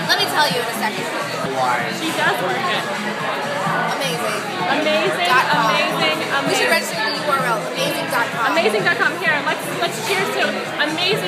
Let me tell you in a second. Why? She does work it. Amazing. Amazing, .com. amazing, We should amazing. register the URL. Amazing.com. Amazing.com. Here, let's cheers to amazing.